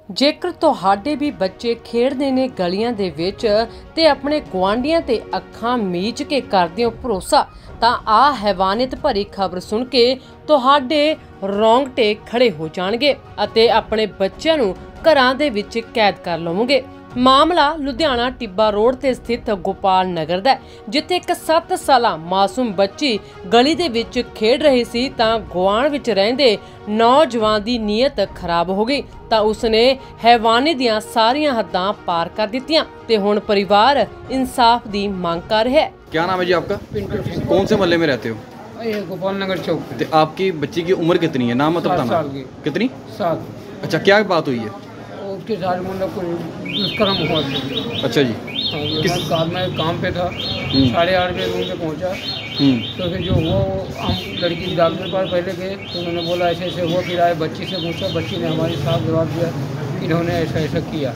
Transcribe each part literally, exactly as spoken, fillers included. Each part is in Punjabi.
ਜੇਕਰ ਤੁਹਾਡੇ ਵੀ ਬੱਚੇ ਖੇਡਦੇ ਨੇ ਗਲੀਆਂ ਦੇ ਵਿੱਚ ਤੇ ਆਪਣੇ ਗੁਆਂਢੀਆਂ ਤੇ ਅੱਖਾਂ ਮੀਚ ਕੇ ਕਰਦੇ ਹੋ ਭਰੋਸਾ, ਤਾਂ ਆ ਹੈਵਾਨੀਅਤ ਭਰੀ ਖਬਰ ਸੁਣ ਕੇ ਤੁਹਾਡੇ ਰੌਂਗਟੇ ਖੜੇ ਹੋ ਜਾਣਗੇ ਅਤੇ ਆਪਣੇ ਬੱਚਿਆਂ ਨੂੰ ਘਰਾਂ ਦੇ ਵਿੱਚ ਕੈਦ ਕਰ ਲਵੋਗੇ। ਮਾਮਲਾ ਲੁਧਿਆਣਾ ਟਿੱਬਾ ਰੋਡ ਤੇ ਸਥਿਤ ਗੋਪਾਲ ਨਗਰ ਦਾ, ਜਿੱਥੇ ਇੱਕ ਸੱਤ ਸਾਲਾ ਮਾਸੂਮ ਬੱਚੀ ਗਲੀ ਦੇ ਵਿੱਚ ਖੇਡ ਰਹੀ ਸੀ ਤਾਂ ਗੁਆਂਢ ਵਿੱਚ ਰਹਿੰਦੇ ਨੌਜਵਾਨ ਦੀ ਨੀਅਤ ਖਰਾਬ ਹੋ ਗਈ ਤਾਂ ਉਸਨੇ ਹੈਵਾਨੀ ਦੀਆਂ ਸਾਰੀਆਂ ਹੱਦਾਂ ਪਾਰ ਕਰ ਦਿੱਤੀਆਂ ਤੇ ਹੁਣ ਪਰਿਵਾਰ इंसाफ ਦੀ ਮੰਗ कर रहा है। क्या नाम है जी आपका? कौन से मोहल्ले में रहते हो? ये गोपाल नगर चौक पे। तो आपकी बच्ची की उम्र कितनी है? नाम मतलब बताना। साल की। कितनी? सात। अच्छा, क्या बात हुई है? उसके साथ मतलब कोई दुष्कर्म हुआ। अच्छा जी। हाँ, किस कार में काम पे था, साढ़े आठ बजे रूम पे पहुंचा तो फिर जो हुआ वो हम लड़की डॉक्टर पास पहले गए तो उन्होंने बोला ऐसे ऐसे हुआ। फिर आए बच्ची से पूछा, बच्ची ने हमारे साथ जवाब दिया इन्होंने ऐसा ऐसा किया।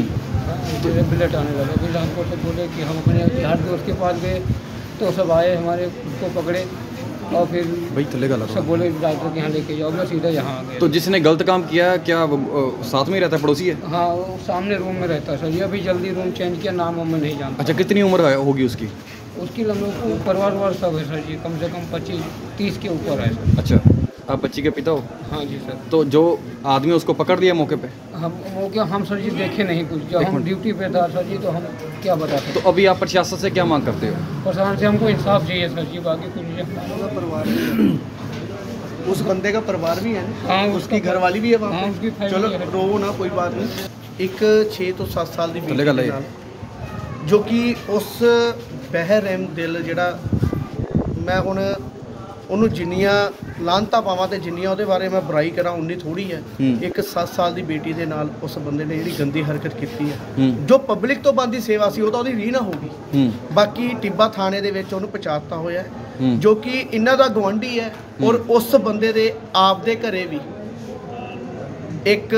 ब्लड आने लगा। फिर हमको तो बोले कि हम अपने हर दोस्त के पास गए तो सब आए हमारे को पकड़े और फिर भाई थले का सब बोले डॉक्टर के यहाँ लेके जाओ। मैं सीधा यहाँ आ गया। तो जिसने गलत काम किया क्या वो साथ में ही रहता है, पड़ोसी है? हाँ, वो सामने रूम में रहता है सर। ये अभी जल्दी रूम चेंज किया, नाम मैं नहीं जानता। अच्छा, कितनी उम्र होगी उसकी? उसकी लंबी परिवार वार सब है सर जी, कम से कम पच्चीस तीस के ऊपर है सर। अच्छा, आप बच्ची के पिता हो? हाँ जी सर। तो जो आदमी उसको पकड़ दिया मौके पे? हम वो क्या हम सर जी देखे नहीं कुछ, जब हम ड्यूटी पे था सर जी तो हम क्या बता सकते। तो अभी आप प्रशासन से क्या मांग करते हो? प्रशासन से हमको इंसाफ चाहिए सर जी, बाकी कुछ नहीं। परिवार उस बंदे का परिवार भी है। हाँ, उसकी घरवाली भी है वहाँ। हाँ, उसकी चलो रो ना, कोई बात नहीं। एक छे तो सत्त साल की बेटी दे नाल जो कि उस बहरहम दिल जिहड़ा मैं हुण ਉਹਨੂੰ ਜਿੰਨੀਆਂ ਲਾਂਤਾਂ ਪਾਵਾਂ ਤੇ ਜਿੰਨੀਆਂ ਉਹਦੇ ਬਾਰੇ ਮੈਂ ਬੁਰਾਈ ਕਰਾਂ ਉਨੀ ਥੋੜੀ ਹੈ। ਇੱਕ ਸੱਤ ਸਾਲ ਦੀ ਬੇਟੀ ਦੇ ਨਾਲ ਉਸ ਬੰਦੇ ਨੇ ਜਿਹੜੀ ਗੰਦੀ ਹਰਕਤ ਕੀਤੀ ਹੈ, ਜੋ ਪਬਲਿਕ ਤੋਂ ਬੰਦੀ ਸੇਵਾ ਸੀ ਉਹ ਤਾਂ ਉਹਦੀ ਰੀ ਨਾ ਹੋਗੀ। ਬਾਕੀ ਟਿੱਬਾ ਥਾਣੇ ਦੇ ਵਿੱਚ ਉਹਨੂੰ ਪਛਾਤਾ ਹੋਇਆ ਹੈ ਜੋ ਕਿ ਇਹਨਾਂ ਦਾ ਗਵਾਂਢੀ ਹੈ ਔਰ ਉਸ ਬੰਦੇ ਦੇ ਆਪ ਦੇ ਘਰੇ ਵੀ ਇੱਕ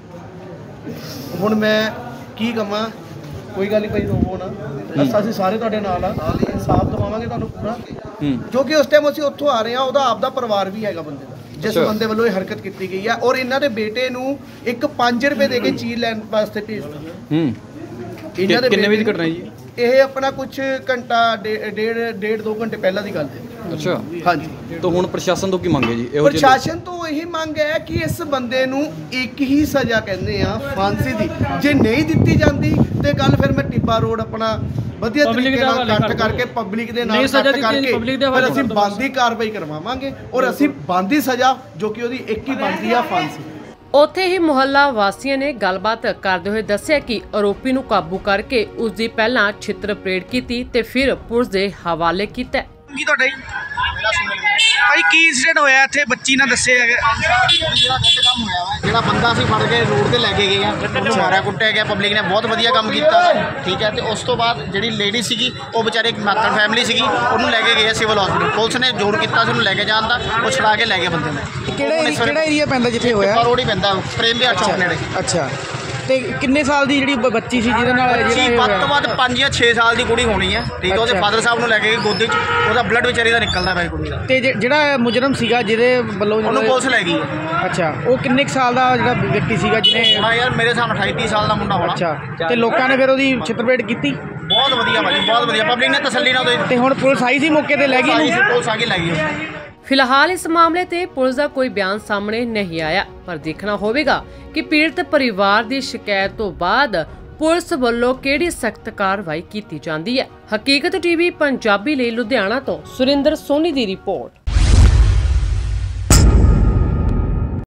ਹੁਣ ਮੈਂ ਕੀ ਕਹਾਂ, ਕੋਈ ਗੱਲ ਨਹੀਂ ਭਾਈ ਰੋਵੋ ਨਾ, ਅਸੀਂ ਸਾਰੇ ਤੁਹਾਡੇ ਨਾਲ ਆ, ਇਨਸਾਫ ਦਵਾਵਾਂਗੇ ਤੁਹਾਨੂੰ ਪੂਰਾ। ਜੋ ਕਿ ਉਸ ਟਾਈਮ ਅਸੀਂ ਉੱਥੋਂ ਆ ਰਹੇ ਹਾਂ, ਉਹਦਾ ਆਪਦਾ ਪਰਿਵਾਰ ਵੀ ਹੈਗਾ ਬੰਦੇ ਦਾ, ਜਿਸ ਬੰਦੇ ਵੱਲੋਂ ਇਹ ਹਰਕਤ ਕੀਤੀ ਗਈ ਹੈ ਔਰ ਇਹਨਾਂ ਦੇ ਬੇਟੇ ਨੂੰ ਇੱਕ ਪੰਜ ਰੁਪਏ ਦੇ ਕੇ ਚੀਜ਼ ਲੈਣ ਵਾਸਤੇ ਭੇਜਦਾ। ਇਹਨਾਂ ਦੇ ਕਿੰਨੇ ਵਜੇ ਦੀ ਘਟਨਾ ਜੀ ਇਹ? ਆਪਣਾ ਕੁਝ ਘੰਟਾ ਡੇਢ ਡੇਢ ਦੋ ਘੰਟੇ ਪਹਿਲਾਂ ਦੀ ਗੱਲ ਹੈ। ਅੱਛਾ, ਹਾਂਜੀ। तो हुण प्रशासन तो की मंग है जी? प्रशासन तो यही मंग है कि इस बंदे नूं एक ही सज़ा कहते हैं फांसी दी, जे नहीं दित्ती जाती तो कल फिर मैं टिब्बा रोड अपना ਵਧੀਆ ਤਰੀਕੇ ਨਾਲ ਕੱਟ ਕਰਕੇ ਪਬਲਿਕ ਦੇ ਨਾਲ ਕੱਟ ਕਰਕੇ ਫਿਰ ਅਸੀਂ ਬੰਦੀ ਕਾਰਵਾਈ ਕਰਵਾਵਾਂਗੇ ਔਰ ਅਸੀਂ ਬੰਦੀ ਸਜ਼ਾ ਜੋ ਕਿ ਉਹਦੀ ਇੱਕ ਹੀ ਬੰਦੀ ਆ ਫਾਂਸੀ। ਉੱਥੇ ਹੀ ਮੁਹੱਲਾ ਵਾਸੀਆਂ ਨੇ ਗੱਲਬਾਤ ਕਰਦੇ ਹੋਏ ਦੱਸਿਆ ਕਿ ਆਰੋਪੀ ਨੂੰ ਕਾਬੂ ਕਰਕੇ ਉਸ ਦੀ ਪਹਿਲਾਂ ਛਿੱਤਰ ਪਰੇਡ ਕੀਤੀ ਤੇ ਫਿਰ ਪੁਲਿਸ ਦੇ ਹਵਾਲੇ ਕੀਤਾ। ਕੀ ਤੁਹਾਡਾ ਜੀ? ਭਾਈ ਕੀ ਇੰਸੀਡੈਂਟ ਹੋਇਆ ਇੱਥੇ? ਬੱਚੀ ਨਾਲ ਦੱਸੇ ਹੈਗੇ ਕੰਮ ਹੋਇਆ ਵਾ, ਜਿਹੜਾ ਬੰਦਾ ਅਸੀਂ ਫੜ ਕੇ ਰੋਡ ਤੇ ਲੈ ਕੇ ਗਏ ਆ, ਉਹਨੂੰ ਮਾਰਿਆ ਕੁੱਟਿਆ ਗਿਆ, ਪਬਲਿਕ ਨੇ ਬਹੁਤ ਵਧੀਆ ਕੰਮ ਕੀਤਾ, ਠੀਕ ਹੈ। ਤੇ ਉਸ ਤੋਂ ਬਾਅਦ ਜਿਹੜੀ ਲੇਡੀ ਸੀਗੀ ਉਹ ਵਿਚਾਰੇ ਇੱਕ ਮਾਤੜ ਫੈਮਿਲੀ ਸੀਗੀ, ਉਹਨੂੰ ਲੈ ਕੇ ਗਏ ਸਿਵਲ ਹਸਪੀਟਲ। ਪੁਲਿਸ ਨੇ ਜ਼ੋਰ ਕੀਤਾ ਸੀ ਉਹਨੂੰ ਲੈ ਕੇ ਜਾਣ ਦਾ, ਉਹ ਛੁਡਾ ਕੇ ਲੈ ਗਏ ਬੰਦੇ ਨੂੰ। ਕਿਹੜਾ ਕਿਹੜਾ ਏਰੀਆ ਪੈਂਦਾ ਜਿੱਥੇ ਹੋਇਆ? ਰੋਡ ਹੀ ਪੈਂਦਾ, ਪ੍ਰੇਮ ਵਿਹਾਰ ਚੌਕ ਨੇੜੇ। ਅੱਛਾ, ਤੇ ਕਿੰਨੇ ਸਾਲ ਦੀ ਜਿਹੜੀ ਬੱਚੀ ਸੀ ਜਿਹਦੇ ਨਾਲ ਜਿਹੜਾ ਵੱਧ ਤੋਂ ਵੱਧ ਪੰਜ ਜਾਂ ਛੇ ਸਾਲ ਦੀ ਕੁੜੀ ਹੋਣੀ ਹੈ, ਠੀਕ ਹੈ। ਉਹਦੇ ਫਾਦਰ ਸਾਹਿਬ ਨੂੰ ਲੈ ਕੇ ਗੋਦੀ 'ਚ, ਉਹਦਾ ਬਲੱਡ ਵਿਚਾਰੀ ਦਾ ਨਿਕਲਦਾ ਪਿਆ ਕੁੜੀ ਦਾ। ਤੇ ਜਿਹੜਾ ਮੁਜਰਮ ਸੀਗਾ ਜਿਹਦੇ ਵੱਲੋਂ ਉਹਨੂੰ ਪੁਲਿਸ ਲੈ ਗਈ ਹੈ। ਅੱਛਾ, ਉਹ ਕਿੰਨੇ ਸਾਲ ਦਾ ਜਿਹੜਾ ਵਿਅਕਤੀ ਸੀਗਾ ਜਿਹਨੇ? ਹਾਂ ਯਾਰ, ਮੇਰੇ ਹਿਸਾਬ ਨਾਲ ਅਠਾਈ ਤੀਹ ਸਾਲ ਦਾ ਮੁੰਡਾ ਹੋਣਾ। ਅੱਛਾ, ਤੇ ਲੋਕਾਂ ਨੇ ਫਿਰ ਉਹਦੀ ਛਿੱਤਰਪੇਟ ਕੀਤੀ? ਬਹੁਤ ਵਧੀਆ ਭਾਜੀ, ਬਹੁਤ ਵਧੀਆ, ਪਬਲਿਕ ਨੇ ਤਸੱਲੀ ਨਾਲ। ਤੇ ਹੁਣ ਪੁਲਿਸ ਆਈ ਸੀ ਮੌਕੇ ਤੇ, ਲੈ ਗਈ? ਪੁਲਿਸ ਆ ਕੇ ਲੈ ਗਈ। ਫਿਲਹਾਲ ਇਸ ਮਾਮਲੇ ਤੇ ਪੁਲਿਸ ਦਾ ਕੋਈ ਬਿਆਨ ਸਾਹਮਣੇ ਨਹੀਂ ਆਇਆ, ਪਰ ਦੇਖਣਾ ਹੋਵੇਗਾ ਕਿ ਪੀੜਤ ਪਰਿਵਾਰ ਦੀ ਸ਼ਿਕਾਇਤ ਤੋਂ ਬਾਅਦ ਪੁਲਿਸ ਵੱਲੋਂ ਕਿਹੜੀ ਸਖਤ ਕਾਰਵਾਈ ਕੀਤੀ ਜਾਂਦੀ ਹੈ। ਹਕੀਕਤ ਟੀਵੀ ਪੰਜਾਬੀ ਲਈ ਲੁਧਿਆਣਾ ਤੋਂ ਸੁਰਿੰਦਰ ਸੋਨੀ ਦੀ ਰਿਪੋਰਟ।